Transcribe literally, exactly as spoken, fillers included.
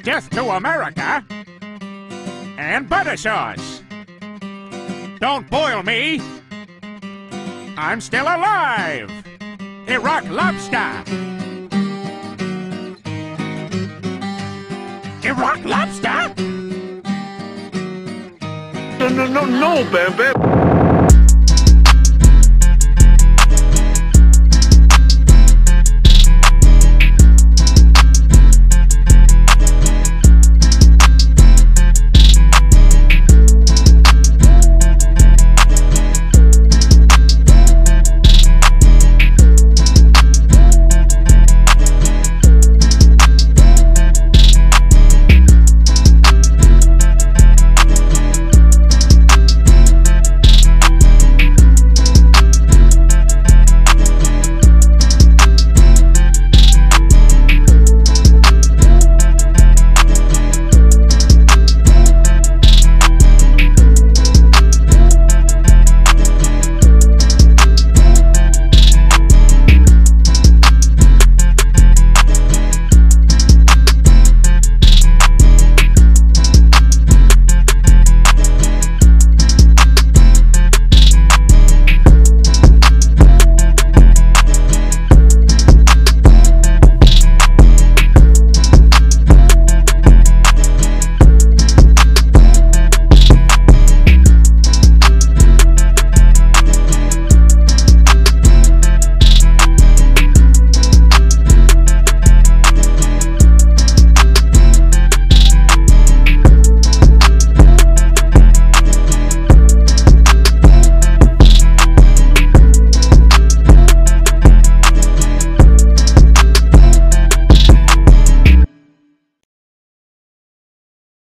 Death to America and butter sauce. Don't boil me. I'm still alive. Irxq Lobster. Irxq Lobster? No, no, no, no, Bam Bam.